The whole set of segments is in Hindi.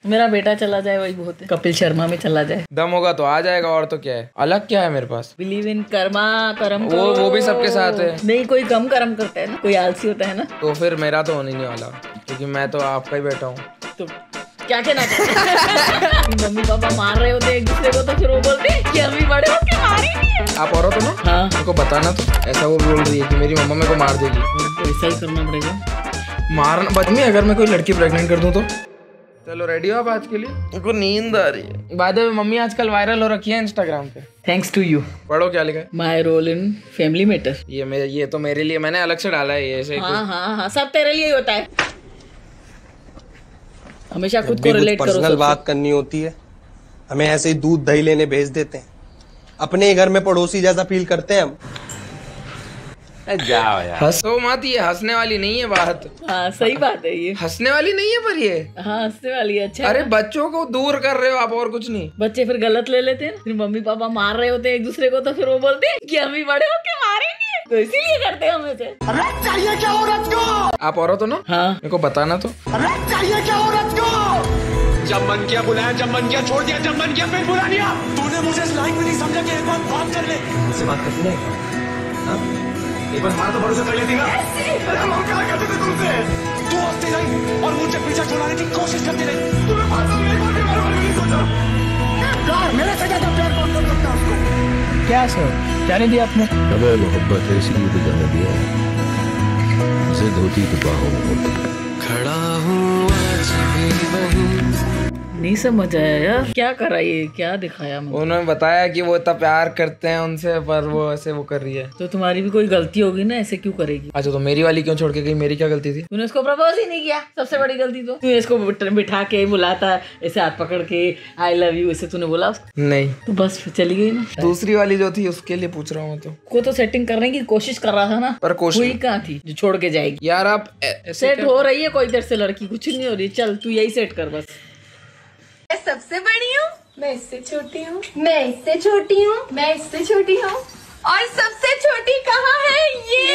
मेरा बेटा चला जाए वही बहुत है, कपिल शर्मा में चला जाए। दम होगा तो आ जाएगा, और तो क्या है, अलग क्या है मेरे पास। बिलीव इन कर्मा कर्म। वो भी सबके साथ है। नहीं, कोई कम कर्म करता है ना, कोई आलसी होता है ना। तो फिर मेरा तो होने नहीं वाला, क्योंकि मैं तो आपका ही बेटा हूँ। तो क्या कहना चाहते? मम्मी पापा मार रहे होते एक दूसरे को तो फिर वो बोलते कि अभी बड़े हो के मार ही नहीं है। आप औरत हो ना? हाँ। मेरे को बताना तो, ऐसा वो बोल रही है कि मेरी मम्मा मेरे को मार देगी। तो ऐसा ही करना पड़ेगा, मारना बच में। अगर मैं कोई लड़की प्रेग्नेंट कर दूं तो चलो रेडी हो आप आज के लिए? मेरे को नींद आ रही है। बाय द वे मम्मी आजकल वायरल हो रखी है इंस्टाग्राम पे। Thanks to you. पढ़ो क्या लिखा है। My role in family matter. ये तो मेरे लिए मैंने अलग से डाला है ये ऐसे। हाँ, सब तेरे लिए ही होता है। हमेशा खुद को रिलेट करो। पर्सनल बात करनी होती है, हमें ऐसे ही दूध दही लेने भेज देते हैं। अपने ही घर में पड़ोसी जैसा फील करते हैं हम। जाओ यार, हंसो मत, ये हंसने वाली नहीं है बात। हाँ सही बात है, ये हंसने वाली नहीं है, पर ये हाँ हंसने वाली है। अच्छा, अरे बच्चों को दूर कर रहे हो आप, और कुछ नहीं। बच्चे फिर गलत ले लेते हैं, फिर मम्मी पापा मार रहे होते हैं एक दूसरे को तो फिर वो बोलते हैं कि अभी बड़े हो के मारेंगे, तो इसीलिए करते हैं हम ऐसे। चाहिए क्या औरत को? आप औरत हो ना? हाँ। मेरे को बताना तो। चाहिए क्या औरत को? जब मन किया बुलाया, जब मन किया छोड़ दिया, जब मन किया फिर बुला लिया। तूने मुझे इस लाइन में नहीं समझा कि एक बार बात कर ले। मुझसे बात करती नहीं, एक बार हमारा तो भरोसा कर लेती ना। अरे हम क्या कहते थे तुमसे? तू हंसती रही और मुझे पीछे छुड़ाने की कोशिश करती रही। तुम्हें बात में एक बार भी मेरे बारे में नहीं सोचा। प्यार मेरे से ज्यादा प्यार कौन कर सकता है उसको? क्या सर, क्या नहीं दिया आपने? हमें मोहब्बत है इसीलिए तो जाने दिया, जिद होती तो बाहों में होती। खड़ा हूँ आज भी वहीं। नहीं समझ आया यार, क्या करा ये, क्या दिखाया मुझे? उन्होंने बताया कि वो इतना प्यार करते हैं उनसे, पर वो ऐसे वो कर रही है। तो तुम्हारी भी कोई गलती होगी ना, ऐसे क्यों करेगी? अच्छा, तो मेरी वाली क्यों छोड़ के गई? मेरी क्या गलती थी? तूने उसको प्रपोज ही नहीं किया, सबसे बड़ी गलती तो। तू इसको बिठा के बुलाता, ऐसे हाथ पकड़ के आई लव यू ऐसे तूने बोला उसको? नहीं। तो बस चली गई ना। दूसरी वाली जो थी उसके लिए पूछ रहा हूँ। तो सेटिंग करने की कोशिश कर रहा था ना, पर कोशिश हुई कहाँ थी जो छोड़ के जाएगी? यार आप सेट हो रही है कोई देर से, लड़की कुछ नहीं हो रही। चल तू यही सेट कर बस। मैं सबसे बड़ी हूँ, मैं इससे छोटी हूँ, मैं इससे छोटी हूँ, मैं इससे छोटी हूँ, और सबसे छोटी कहाँ है?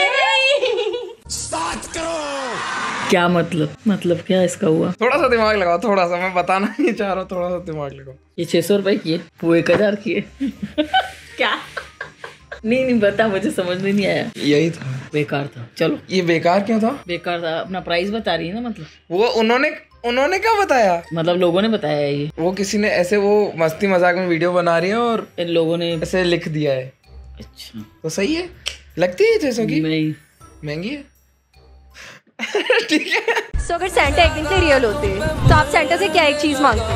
ये स्टार्ट करो। क्या मतलब क्या इसका हुआ? थोड़ा सा दिमाग लगाओ, थोड़ा सा, मैं बताना नहीं चाह रहा, थोड़ा सा दिमाग लगाओ। ये 600 रुपए की है, वो 1000 की है। क्या? नहीं बता, मुझे समझ में नहीं आया। यही था, बेकार था। चलो, ये बेकार क्यों था? बेकार था, अपना प्राइस बता रही है ना। मतलब वो उन्होंने क्या बताया? मतलब लोगों ने बताया है ये, वो किसी ने ऐसे वो मस्ती मजाक में वीडियो बना रही है और इन लोगों ने ऐसे लिख दिया है। अच्छा, तो सही है, लगती है जैसा कि नहीं महंगी है। ठीक है। सो अगर सेंटा एक दिन से रियल होते तो आप सेंटा से क्या एक चीज मांगते?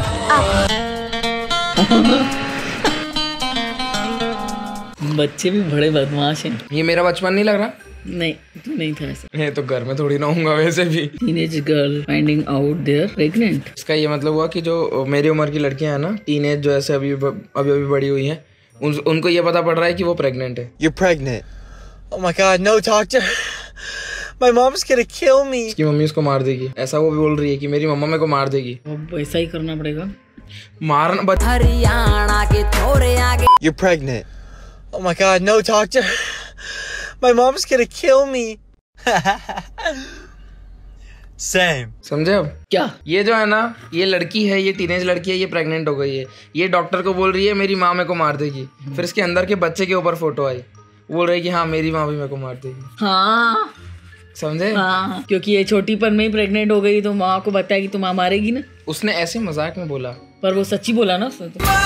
बच्चे भी बड़े बदमाश हैं। ये मेरा बचपन नहीं लग रहा? नहीं, तू नहीं था ऐसा। ये तो घर में थोड़ी ना होऊंगा वैसे भी। Teenage girl finding out they're pregnant. इसका ये मतलब हुआ कि जो मेरी उम्र की लड़कियां हैं ना, टीनेज जो ऐसे अभी बड़ी हुई हैं, उनको ये पता पड़ रहा है कि वो प्रेग्नेंट है। You're pregnant. Oh my God, no doctor. My mom's gonna kill me. इसकी मम्मी उसको मार देगी, ऐसा वो भी बोल रही है कि मेरी मम्मा मेरे को मार देगी। अब ऐसा ही करना पड़ेगा। मारना हरियाणा के थोड़े आगे। You're pregnant. Oh my God, no doctor. My mom's gonna kill me. Same. समझे अब? क्या? ये जो है ना, ये लड़की है, ये टीनेज लड़की है, ये प्रेग्नेंट हो गई है। ये डॉक्टर को बोल रही है मेरी माँ मेरे को मार देगी। फिर इसके अंदर के बच्चे के ऊपर फोटो आई, बोल रही है कि हाँ मेरी माँ भी मेरे को मार देगी। हाँ समझे? हाँ, क्योंकि ये छोटीपन में ही प्रेग्नेंट हो गई तो माँ को बताया कि तुम माँ मारेगी ना। उसने ऐसे मजाक में बोला, पर वो सच्ची बोला ना उसने तो।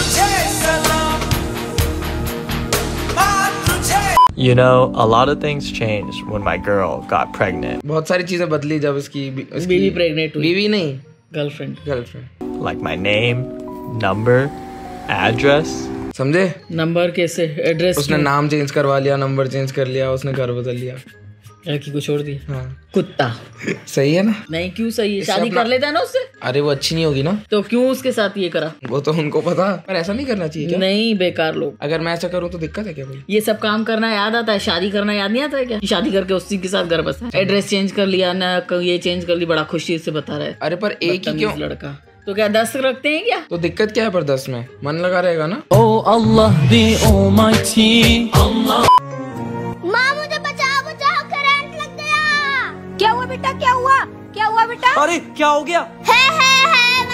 You know, a lot of things changed when my girl got pregnant. बहुत सारी चीजें बदली जब इसकी बीवी प्रेग्नेंट हुई। बीवी नहीं, girlfriend. Like my name, number, address. समझे? नंबर कैसे, एड्रेस? उसने नाम चेंज करवा लिया, नंबर चेंज कर लिया, उसने घर बदल लिया, लड़की को छोड़ दी। हाँ। कुत्ता। सही है ना? नहीं, क्यों सही है? शादी कर लेता है ना उससे। अरे वो अच्छी नहीं होगी ना, तो क्यों उसके साथ ये करा? वो तो उनको पता, पर ऐसा नहीं करना चाहिए क्या? नहीं, बेकार लोग। अगर मैं ऐसा करूँ तो दिक्कत है क्या भाई? ये सब काम करना याद आता है, शादी करना याद नहीं आता है क्या? शादी करके उसी के साथ घर बसा, एड्रेस चेंज कर लिया ना, ये चेंज कर ली, बड़ा खुशी से बता रहा है। अरे पर एक ही क्यों? लड़का तो क्या 10 रखते हैं क्या? तो दिक्कत क्या है? पर 10 में मन लगा रहेगा ना। ओ अल्लाह दी ओमाइटी अल्लाह। माँ मुझे बचाओ, करंट लग गया। क्या हुआ बेटा, क्या हुआ बेटा? अरे क्या हो गया? है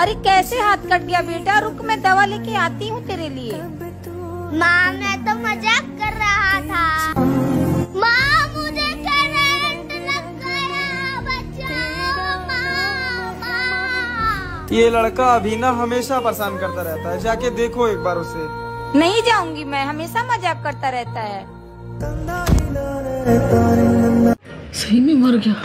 अरे कैसे हाथ कट गया बेटा? रुक मैं दवा लेके आती हूँ तेरे लिए। माँ मैं तो मजाक कर रहा था। माँ मुझे करंट लग गया, बचाओ माँ। ये लड़का अभी ना हमेशा परेशान करता रहता है, जाके देखो एक बार उसे। नहीं जाऊंगी मैं, हमेशा मजाक करता रहता है। सही में मर गया।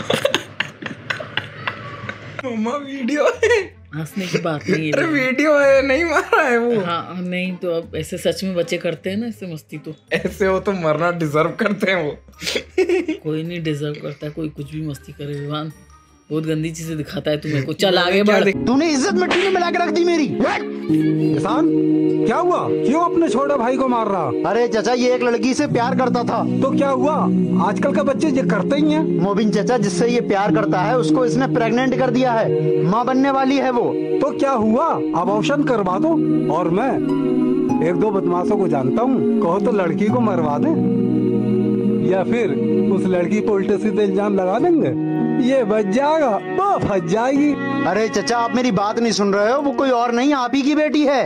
मम्मा वीडियो है, हंसने की बात नहीं है। अरे वीडियो है, नहीं मारा है वो। हाँ नहीं तो अब ऐसे सच में बच्चे करते हैं ना ऐसे मस्ती, तो ऐसे हो तो मरना डिजर्व करते हैं वो। कोई नहीं डिजर्व करता है, कोई कुछ भी मस्ती करे। विवान बहुत गंदी चीजें दिखाता है तुम्हें को। चल आगे बढ़। तूने इज्जत मिट्टी में मिला के रख दी मेरी। किसान क्या हुआ? क्यों अपने छोटे भाई को मार रहा? अरे चाचा ये एक लड़की से प्यार करता था। तो क्या हुआ? आजकल के बच्चे ये करते ही हैं। मोबिन चाचा जिससे ये प्यार करता है उसको इसने प्रेग्नेंट कर दिया है, माँ बनने वाली है वो। तो क्या हुआ? अबॉर्शन करवा दो। और मैं एक दो बदमाशों को जानता हूँ, कहो तो लड़की को मरवा दे या फिर उस लड़की को उल्टे सीधे इल्जाम लगा देंगे, ये बच जाएगा वो फंस जाएगी। अरे चचा आप मेरी बात नहीं सुन रहे हो, वो कोई और नहीं आप ही की बेटी है।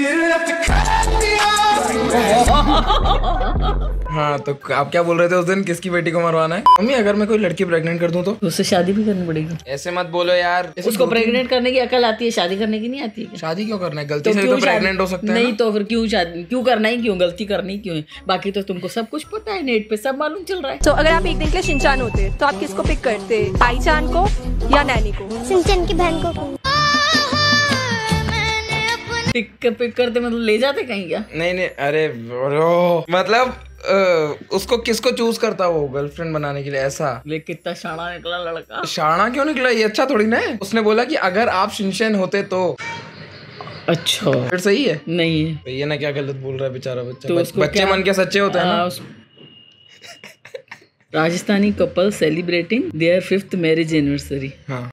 हाँ तो आप क्या बोल रहे थे उस दिन, किसकी बेटी को मरवाना है? मम्मी अगर मैं कोई लड़की प्रेग्नेंट कर दूं तो उससे शादी भी करनी पड़ेगी। ऐसे मत बोलो यार। उसको प्रेग्नेंट करने की अकल आती है, शादी करने की नहीं आती है। शादी क्यों करना है? गलती से तो प्रेग्नेंट हो सकते हैं। नहीं तो फिर क्यों शादी क्यों करना है? क्यों गलती करनी क्यों है? बाकी तो तुमको सब कुछ पता है, नेट पे सब मालूम चल रहा है। तो अगर आप एक दिन के लिए शिनचान होते तो आप किसको पिक करते, आई-चान को या नैनी को? शिनचान की बहन को। पिक करते मतलब ले जाते कहीं क्या? नहीं अरे मतलब उसको किसको चूज करता वो गर्लफ्रेंड बनाने के लिए? ऐसा ले कितना शाना निकला लड़का। शाना क्यों निकला? ये अच्छा थोड़ी ना है। उसने बोला कि अगर आप शिनचैन होते तो। अच्छा फिर सही है? नहीं है ये ना क्या गलत बोल रहा है बेचारा बच्चा। तो बच्चे मन के सच्चे होते हैं ना। Rajasthani couple celebrating their 5th marriage anniversary. हाँ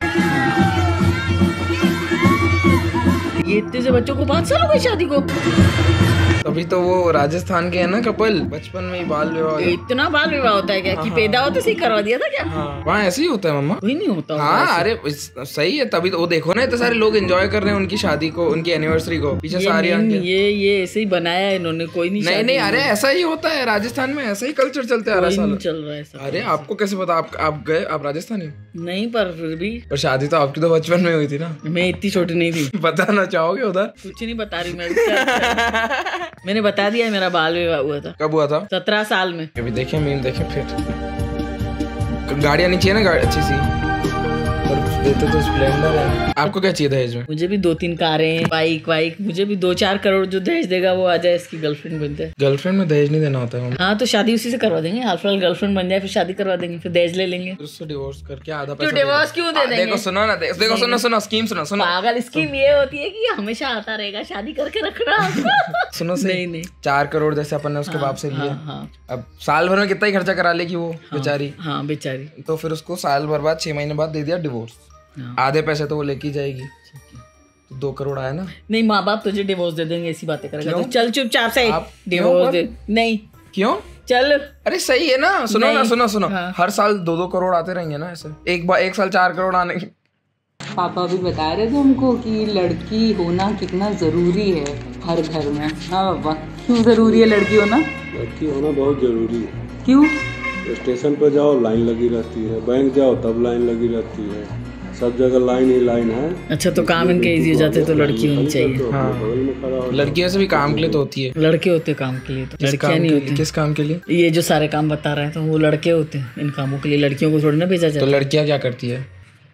ये इतने से बच्चों को 5 साल हो गए शादी को। अभी तो वो राजस्थान के है ना कपल, बचपन में ही बाल विवाह। इतना बाल विवाह होता है क्या? कि पैदा होते से ही करवा दिया था क्या? वहाँ ऐसे ही होता है मम्मा। कोई नहीं होता। हाँ अरे सही है, तभी तो वो देखो ना इतने सारे लोग एंजॉय कर रहे हैं उनकी शादी को, उनकी एनिवर्सरी को। पीछे सारी ये ऐसे ही बनाया है इन्होंने, कोई नहीं। नहीं अरे ऐसा ही होता है राजस्थान में, ऐसा ही कल्चर चलते आ रहा है। चल रहा है। अरे आपको कैसे पता? आप गए, आप राजस्थानी? नहीं पर फिर भी। पर शादी तो आपकी तो बचपन में हुई थी ना। मैं इतनी छोटी नहीं थी। बताना चाहोगे उधर? कुछ नहीं बता रही मैं। मैंने बता दिया मेरा बाल विवाह हुआ था। कब हुआ था? 17 साल में। कभी देखे मीम देखे? फिर गाड़ियाँ नहीं चाहिए ना, गाड़ी अच्छी सी देते तो स्प्लेंडर है। आपको क्या चाहिए दहेज में? मुझे भी 2-3 कारें, बाइक, मुझे भी 2-4 करोड़ जो दहेज देगा वो आ जाए, इसकी गर्लफ्रेंड बन जाए। गर्लफ्रेंड में दहेज नहीं देना होता है। हाँ तो शादी उसी से करवा देंगे, हाल गर्लफ्रेंड बन जाए फिर शादी करवा देंगे, फिर दहेज ले लेंगे। उससे डिवोर्स करके आधा पैसा। डिवोर्स क्यों दे देंगे? देखो सुनो ना, देखो सुनो स्कीम सुनो। पागल स्कीम ये होती है कि हमेशा आता रहेगा, शादी करके रखना। सुनो नहीं 4 करोड़ जैसे अपन ने उसके बाप से लिए। अब साल भर में कितना ही खर्चा करा लेगी वो बेचारी। हाँ बेचारी। तो फिर उसको साल भर बाद 6 महीने बाद दे दिया डिवोर्स। आधे पैसे तो वो लेके जाएगी, तो 2 करोड़ आया ना। नहीं माँ बाप तुझे डिवोर्स दे देंगे, ऐसी बातें करेगा तो चल चुपचाप से डिवोर्स दे। नहीं क्यों? चल अरे सही है ना। सुनो हर साल 2-2 करोड़ आते रहेंगे ना ऐसे। एक साल 4 करोड़ आने। पापा भी बता रहे थे हमको कि लड़की होना कितना जरूरी है हर घर में। हाँ पापा, क्यों जरूरी है लड़की होना? लड़की होना बहुत जरूरी है। क्यों? स्टेशन पर जाओ लाइन लगी रहती है, बैंक जाओ तब लाइन लगी रहती है, सब जगह लाइन ही लाइन है। अच्छा तो काम इनके इजी हो जाते तो लड़की होनी चाहिए। हाँ लड़कियों से भी काम के लिए तो होती है। लड़के होते काम के लिए, तो लड़कियां नहीं होती। किस काम के लिए? ये जो सारे काम बता रहे हैं तो वो लड़के होते हैं इन कामों के लिए, लड़कियों को थोड़ी ना भेजा जाता। तो लड़कियां क्या करती है?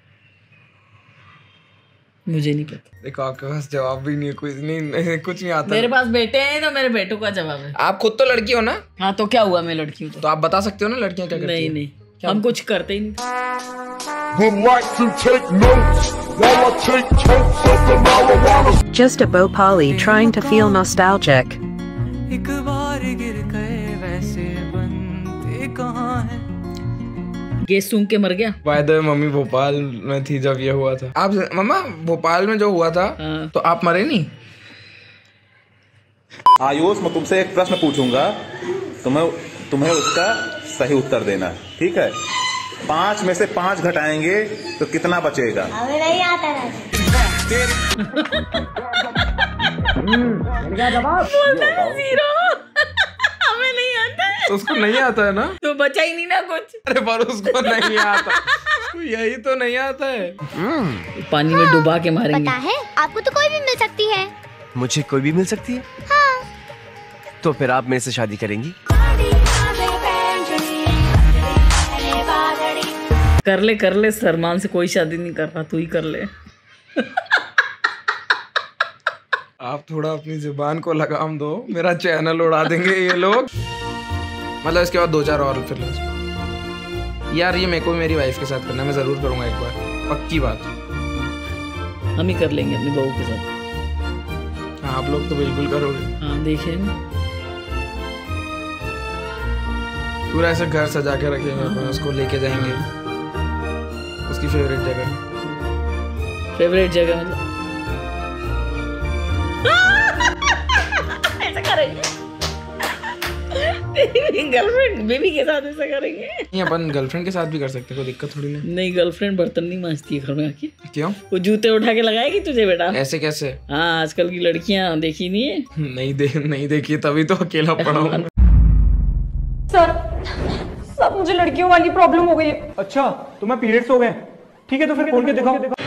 मुझे नहीं पता। देखो आपके पास जवाब भी नहीं है, कुछ नहीं आता। मेरे पास बेटे हैं तो मेरे बेटों का जवाब है। आप खुद तो लड़की हो ना? हाँ तो क्या हुआ, मैं लड़की हूँ तो आप बता सकते हो ना लड़कियां क्या करती है? नहीं हम कुछ करते ही नहीं। Just a Bhopali trying to feel nostalgic. एक बार गिर गए वैसे बनते कहाँ हैं? गैस सूंघ के मर गया। By the way mummy Bhopal में थी जब ये हुआ था। आप मम्मा भोपाल में जो हुआ था तो आप मरे नहीं? आयुष मैं तुमसे एक प्रश्न पूछूंगा, तुम्हें उसका सही उत्तर देना है, ठीक है? 5 में से 5 घटाएंगे तो कितना बचेगा? हमें नहीं आता। जीरो। हमें नहीं आता है। तो उसको नहीं आता है ना, तो बचा ही नहीं ना कुछ। अरे पर उसको नहीं आता, तो यही तो नहीं आता है। पानी में डुबा के मारेंगे। पता है आपको तो कोई भी मिल सकती है। मुझे कोई भी मिल सकती है? हाँ। तो फिर आप मेरे से शादी करेंगी? कर ले सलमान से कोई शादी नहीं कर रहा, तू ही कर ले। आप थोड़ा अपनी जुबान को लगाम दो, मेरा चैनल उड़ा देंगे ये लोग। मतलब इसके बाद 2-4 और फिर यार, ये मेरे को मेरी वाइफ के साथ करना, मैं जरूर करूंगा एक बार, पक्की बात। हम ही कर लेंगे अपनी बहू के साथ। हाँ, आप लोग तो बिल्कुल करोगे। हाँ देखेंगे, पूरा ऐसा घर सजा के रखेंगे, अपन उसको लेके जाएंगे उसकी फेवरेट जगह मतलब ऐसा करेंगे। गर्लफ्रेंड बेबी के साथ ऐसा करेंगे। नहीं, अपन गर्लफ्रेंड के साथ भी कर सकते, कोई दिक्कत थोड़ी नहीं। गर्लफ्रेंड बर्तन नहीं मांजती है घर में आके। क्यों? वो जूते उठा के लगाएगी तुझे बेटा। ऐसे कैसे? हाँ, आजकल की लड़कियां देखी नहीं है। नहीं देखी, तभी तो अकेला पड़ा हूँ। सर मुझे लड़कियों वाली प्रॉब्लम हो गई है। अच्छा, तुम्हें पीरियड्स हो गए? ठीक है तो फिर खोल के दिखाओ।